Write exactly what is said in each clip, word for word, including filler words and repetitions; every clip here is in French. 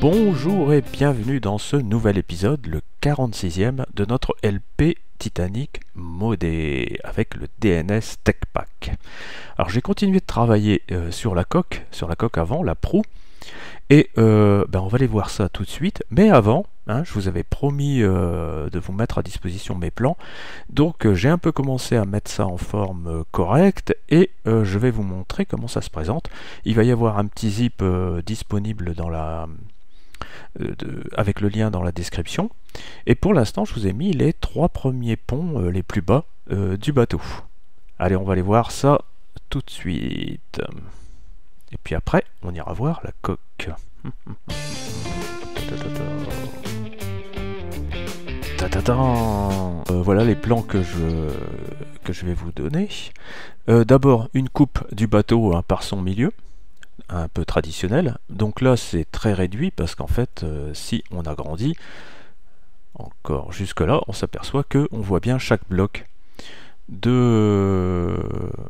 Bonjour et bienvenue dans ce nouvel épisode, le quarante-sixième de notre L P Titanic modé avec le D N S TechPack. Alors j'ai continué de travailler euh, sur la coque, sur la coque avant, la proue, et euh, ben, on va aller voir ça tout de suite, mais avant, hein, je vous avais promis euh, de vous mettre à disposition mes plans, donc euh, j'ai un peu commencé à mettre ça en forme euh, correcte, et euh, je vais vous montrer comment ça se présente. Il va y avoir un petit zip euh, disponible dans la... De, avec le lien dans la description. Et pour l'instant, je vous ai mis les trois premiers ponts euh, les plus bas euh, du bateau. Allez, on va aller voir ça tout de suite. Et puis après, on ira voir la coque. Euh, voilà les plans que je, que je vais vous donner. Euh, D'abord, une coupe du bateau hein, par son milieu, un peu traditionnel. Donc là c'est très réduit parce qu'en fait euh, si on agrandit encore jusque là, on s'aperçoit que on voit bien chaque bloc de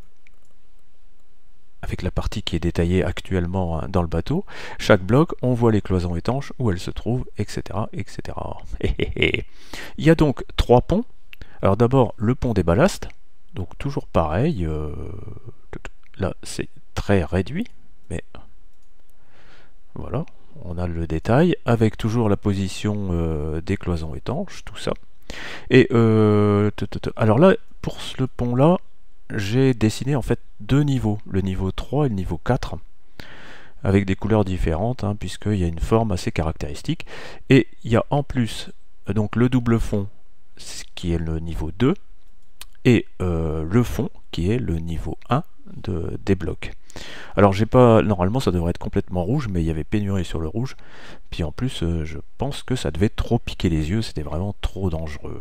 avec la partie qui est détaillée actuellement hein, dans le bateau. Chaque bloc, on voit les cloisons étanches où elles se trouvent, etc, etc. Il y a donc trois ponts. Alors d'abord le pont des ballasts, donc toujours pareil, euh, là c'est très réduit, mais voilà, on a le détail avec toujours la position euh, des cloisons étanches, tout ça. Et euh, alors là, pour ce pont là, j'ai dessiné en fait deux niveaux, le niveau trois et le niveau quatre, avec des couleurs différentes, hein, puisqu'il y a une forme assez caractéristique. Et il y a en plus donc le double fond, qui est le niveau deux, et euh, le fond, qui est le niveau un de, des blocs. Alors j'ai pas, normalement ça devrait être complètement rouge, mais il y avait pénurie sur le rouge. Puis en plus, euh, je pense que ça devait trop piquer les yeux, c'était vraiment trop dangereux.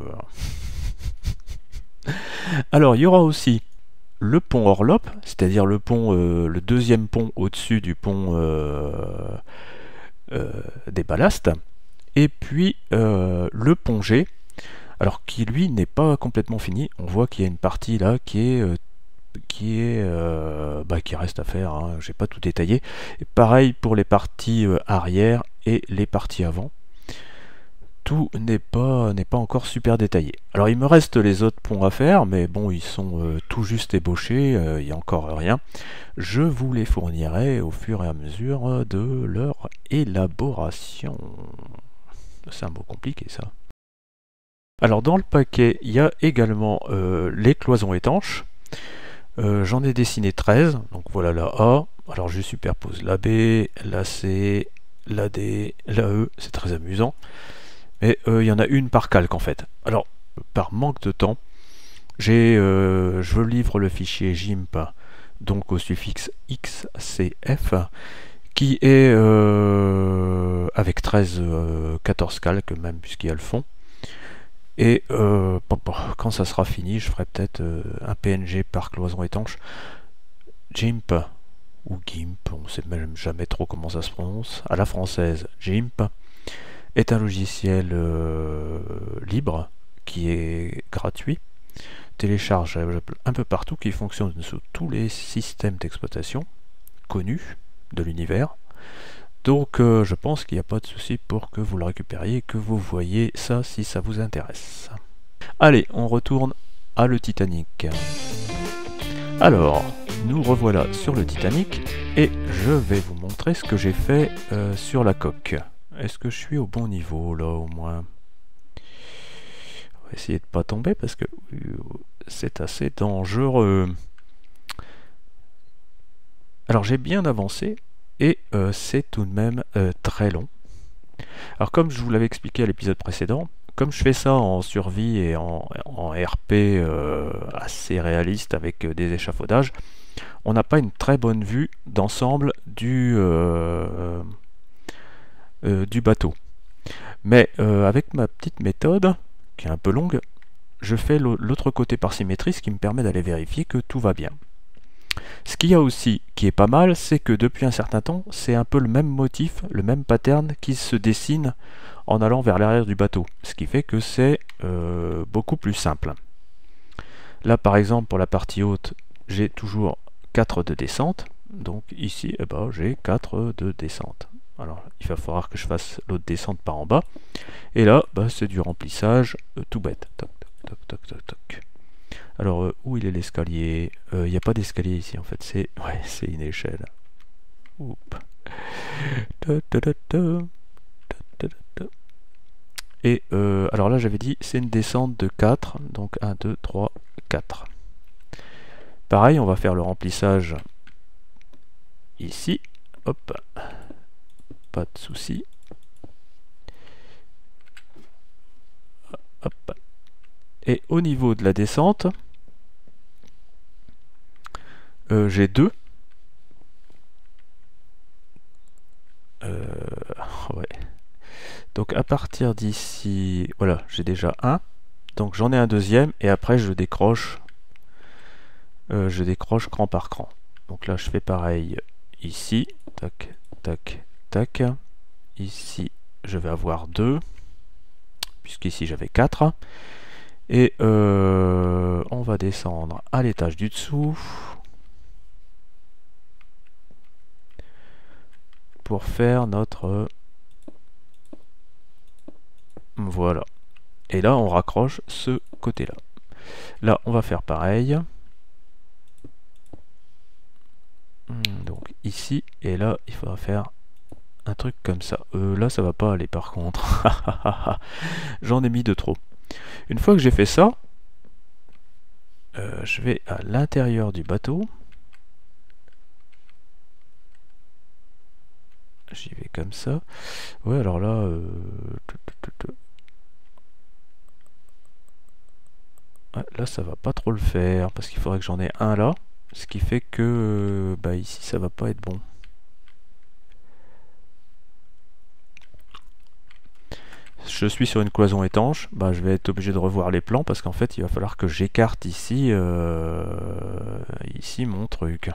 Alors il y aura aussi le pont Orlope, c'est-à-dire le pont, euh, le deuxième pont au-dessus du pont euh, euh, des ballasts, et puis euh, le pont G, alors qui lui n'est pas complètement fini. On voit qu'il y a une partie là qui est euh, qui est euh, bah, qui reste à faire, hein. J'ai pas tout détaillé. Et pareil pour les parties euh, arrière et les parties avant. Tout n'est pas n'est pas encore super détaillé. Alors il me reste les autres ponts à faire, mais bon, ils sont euh, tout juste ébauchés, euh, il n'y a encore rien. Je vous les fournirai au fur et à mesure de leur élaboration. C'est un mot compliqué ça. Alors dans le paquet, il y a également euh, les cloisons étanches. Euh, J'en ai dessiné treize, donc voilà la A. Alors je superpose la B, la C, la D, la E, c'est très amusant. Mais euh, il y en a une par calque en fait. Alors, par manque de temps, j'ai, euh, je livre le fichier GIMP, donc au suffixe X C F, qui est euh, avec treize, euh, quatorze calques même, puisqu'il y a le fond. Et euh, quand ça sera fini, je ferai peut-être euh, un P N G par cloison étanche. GIMP, ou GIMP, on ne sait même jamais trop comment ça se prononce, à la française, GIMP, est un logiciel euh, libre, qui est gratuit, téléchargeable un peu partout, qui fonctionne sous tous les systèmes d'exploitation connus de l'univers. Donc euh, je pense qu'il n'y a pas de souci pour que vous le récupériez, que vous voyez ça si ça vous intéresse. Allez, on retourne à le Titanic. Alors, nous revoilà sur le Titanic et je vais vous montrer ce que j'ai fait euh, sur la coque. Est-ce que je suis au bon niveau là au moins? On va essayer de ne pas tomber parce que c'est assez dangereux. Alors j'ai bien avancé. Et euh, c'est tout de même euh, très long. Alors comme je vous l'avais expliqué à l'épisode précédent, comme je fais ça en survie et en, en R P euh, assez réaliste avec euh, des échafaudages, on n'a pas une très bonne vue d'ensemble du, euh, euh, du bateau. Mais euh, avec ma petite méthode, qui est un peu longue, je fais l'autre côté par symétrie, ce qui me permet d'aller vérifier que tout va bien. Ce qu'il y a aussi qui est pas mal, c'est que depuis un certain temps, c'est un peu le même motif, le même pattern qui se dessine en allant vers l'arrière du bateau. Ce qui fait que c'est euh, beaucoup plus simple. Là par exemple pour la partie haute, j'ai toujours quatre de descente. Donc ici eh ben, j'ai quatre de descente. Alors il va falloir que je fasse l'autre descente par en bas. Et là, bah, c'est du remplissage euh, tout bête. Toc, toc, toc, toc, toc. Alors, euh, où il est l'escalier? Il n'y a pas d'escalier ici, en fait. C'est ouais, c'est une échelle. Oup. Ta, ta, ta, ta. Ta, ta, ta. Et euh, alors là, j'avais dit, c'est une descente de quatre. Donc un, deux, trois, quatre. Pareil, on va faire le remplissage ici. Hop. Pas de souci. Hop. Et au niveau de la descente, euh, j'ai deux. Euh, ouais. Donc à partir d'ici, voilà, j'ai déjà un. Donc j'en ai un deuxième et après je décroche, euh, je décroche cran par cran. Donc là je fais pareil ici, tac, tac, tac. Ici je vais avoir deux, puisqu'ici j'avais quatre. Et euh, on va descendre à l'étage du dessous pour faire notre... Voilà. Et là, on raccroche ce côté-là. Là, on va faire pareil. Donc ici, et là, il faudra faire un truc comme ça. Euh, là, ça va pas aller par contre. J'en ai mis de trop. Une fois que j'ai fait ça, euh, je vais à l'intérieur du bateau. J'y vais comme ça. Ouais, alors là... Euh... Ouais, là, ça va pas trop le faire, parce qu'il faudrait que j'en ai un là. Ce qui fait que... Euh, bah ici, ça va pas être bon. Je suis sur une cloison étanche, bah, je vais être obligé de revoir les plans, parce qu'en fait, il va falloir que j'écarte ici, euh... ici mon truc.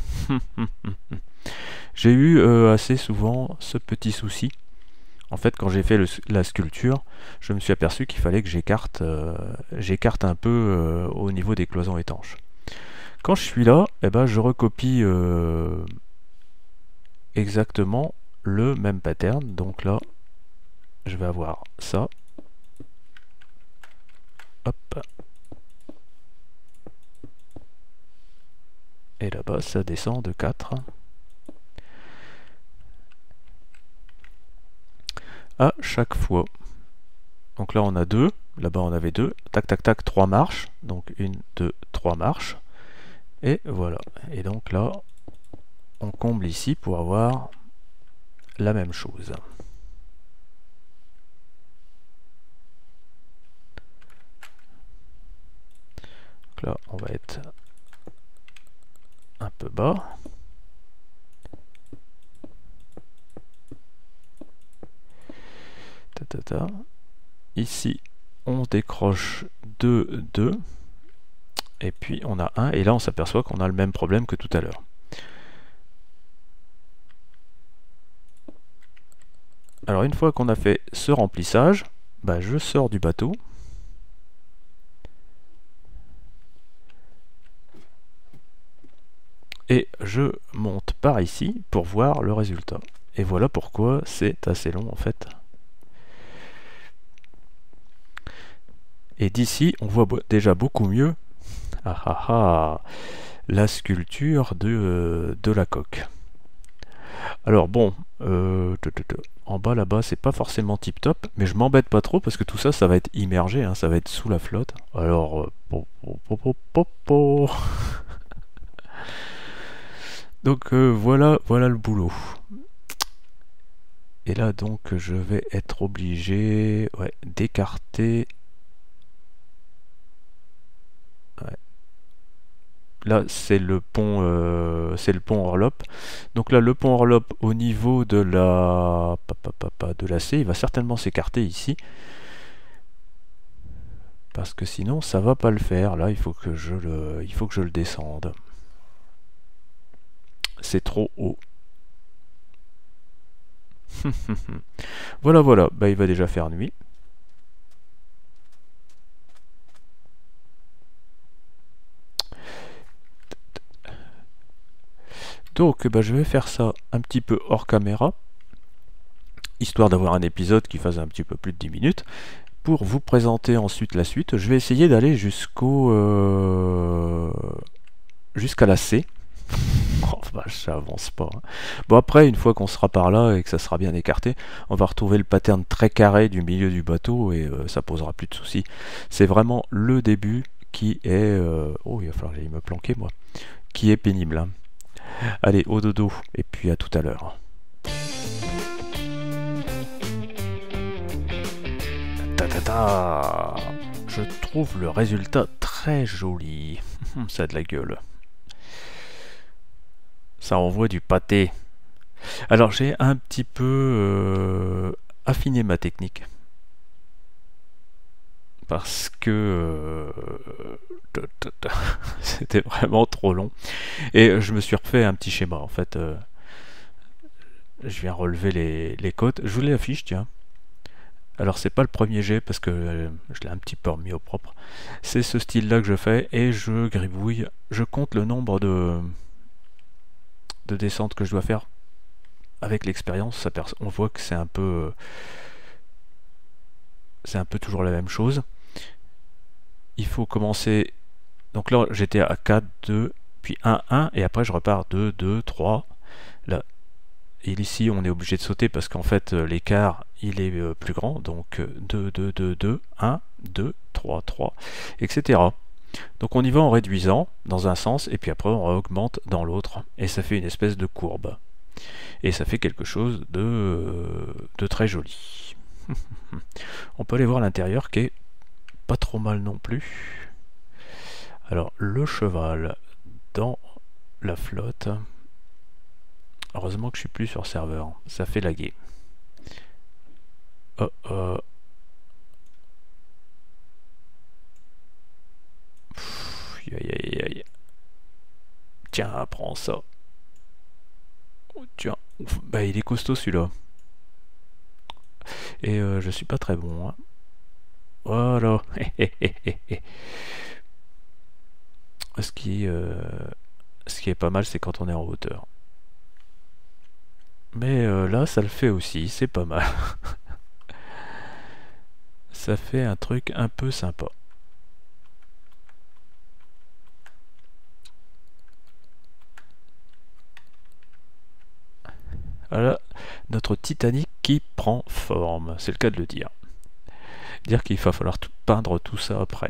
J'ai eu euh, assez souvent ce petit souci. En fait, quand j'ai fait le, la sculpture, je me suis aperçu qu'il fallait que j'écarte euh, j'écarte un peu euh, au niveau des cloisons étanches. Quand je suis là, eh ben, je recopie euh, exactement le même pattern. Donc là, je vais avoir ça. Hop. Et là-bas, ça descend de quatre. À chaque fois. Donc là on a deux, là-bas on avait deux, tac tac tac, trois marches, donc une, deux, trois marches, et voilà. Et donc là, on comble ici pour avoir la même chose. Donc là on va être un peu bas. Ta, ta, ta. Ici, on décroche deux, deux, et puis on a un, et là on s'aperçoit qu'on a le même problème que tout à l'heure. Alors une fois qu'on a fait ce remplissage, bah, je sors du bateau. Et je monte par ici pour voir le résultat. Et voilà pourquoi c'est assez long en fait. Et d'ici, on voit déjà beaucoup mieux ah, ah, ah, la sculpture de, euh, de la coque. Alors bon, euh, en bas là-bas, c'est pas forcément tip top, mais je m'embête pas trop parce que tout ça, ça va être immergé, hein, ça va être sous la flotte. Alors, euh, po, po, po, po, po, po. Donc euh, voilà, voilà le boulot. Et là donc, je vais être obligé ouais, d'écarter. Ouais. Là c'est le pont euh, c'est le pont Orlope. Donc là le pont Orlope au niveau de la de la C, il va certainement s'écarter ici. Parce que sinon ça va pas le faire. Là il faut que je le il faut que je le descende. C'est trop haut. Voilà voilà, bah il va déjà faire nuit. Donc bah, je vais faire ça un petit peu hors caméra. histoire d'avoir un épisode qui fasse un petit peu plus de dix minutes. Pour vous présenter ensuite la suite, je vais essayer d'aller jusqu'au euh, jusqu'à la C. Oh vache, ça avance pas. Hein. Bon après, une fois qu'on sera par là et que ça sera bien écarté, on va retrouver le pattern très carré du milieu du bateau et euh, ça posera plus de soucis. C'est vraiment le début qui est... Euh... Oh, il va falloir que j'aille me planquer moi. Qui est pénible. Hein. Allez, au dodo, et puis à tout à l'heure. Ta ta ta. Je trouve le résultat très joli. Ça a de la gueule. Ça envoie du pâté. Alors j'ai un petit peu euh, affiné ma technique. Parce que euh, c'était vraiment trop long. Et je me suis refait un petit schéma en fait. Euh, je viens relever les, les côtes. Je vous les affiche, tiens. Alors c'est pas le premier jet parce que euh, je l'ai un petit peu remis au propre. C'est ce style-là que je fais et je gribouille. Je compte le nombre de, de descentes que je dois faire. Avec l'expérience, on voit que c'est un peu... C'est un peu toujours la même chose. Il faut commencer... Donc là, j'étais à quatre, deux, puis un, un, et après je repars deux, deux, trois. Là. Et ici, on est obligé de sauter parce qu'en fait, l'écart, il est plus grand. Donc deux, deux, deux, deux, un, deux, trois, trois, et cetera. Donc on y va en réduisant dans un sens, et puis après on augmente dans l'autre. Et ça fait une espèce de courbe. Et ça fait quelque chose de, de très joli. On peut aller voir l'intérieur qui est pas trop mal non plus. Alors le cheval dans la flotte. Heureusement que je suis plus sur serveur. Ça fait laguer. Oh oh. Pff, aïe aïe aïe. Tiens, prends ça. Tiens, bah il est costaud celui-là. Et euh, je suis pas très bon. Hein. Voilà. Ce qui, euh, ce qui est pas mal, c'est quand on est en hauteur. Mais euh, là, ça le fait aussi, c'est pas mal. Ça fait un truc un peu sympa. Voilà notre Titanic qui prend forme, c'est le cas de le dire. Dire qu'il va falloir tout peindre tout ça après.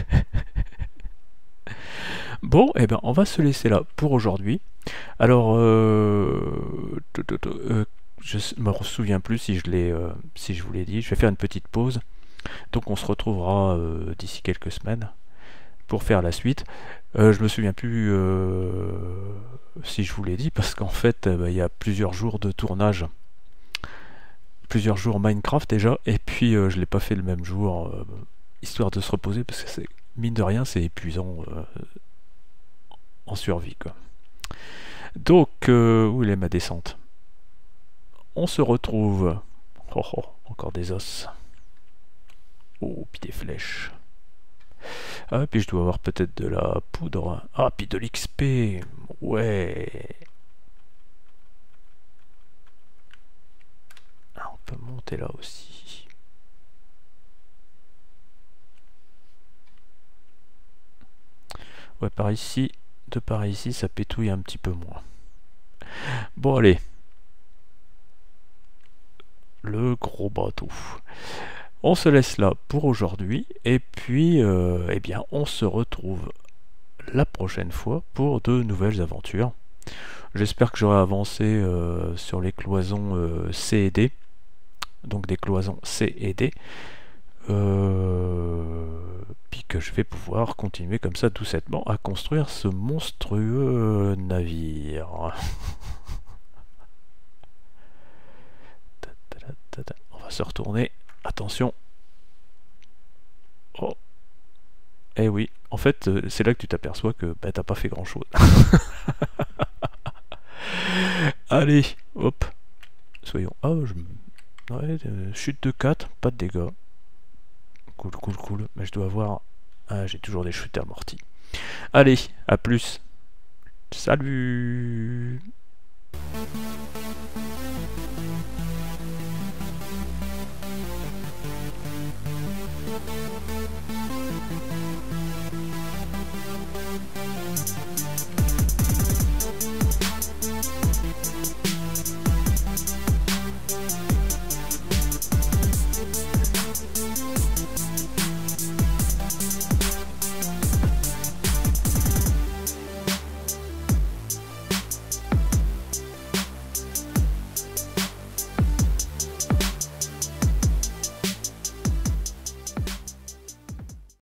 Bon, et eh ben on va se laisser là pour aujourd'hui. Alors, euh, euh, je me souviens plus si je l'ai, euh, si je vous l'ai dit. Je vais faire une petite pause. Donc on se retrouvera euh, d'ici quelques semaines pour faire la suite. Euh, je me souviens plus euh, si je vous l'ai dit parce qu'en fait, euh, bah, il y a plusieurs jours de tournage. Plusieurs jours Minecraft déjà, et puis euh, je l'ai pas fait le même jour, euh, histoire de se reposer, parce que c'est mine de rien, c'est épuisant euh, en survie, quoi. Donc, euh, où est ma descente? On se retrouve... Oh, oh, encore des os. Oh, puis des flèches. Ah, puis je dois avoir peut-être de la poudre. Ah, puis de l'X P. Ouais. Ah, on peut monter là aussi. Ouais, par ici, de par ici, ça pétouille un petit peu moins. Bon, allez. Le gros bateau. On se laisse là pour aujourd'hui. Et puis, euh, eh bien, on se retrouve la prochaine fois pour de nouvelles aventures. J'espère que j'aurai avancé euh, sur les cloisons euh, C et D. Donc des cloisons C et D. Euh, puis que je vais pouvoir continuer comme ça doucettement à construire ce monstrueux navire. On va se retourner. Attention. Oh. Eh oui, en fait, c'est là que tu t'aperçois que bah, t'as pas fait grand chose. Allez, hop. Soyons. Oh, je... Ouais, euh, chute de quatre, pas de dégâts. Cool, cool, cool. Mais je dois avoir... Ah, j'ai toujours des chutes amorties. Allez, à plus. Salut.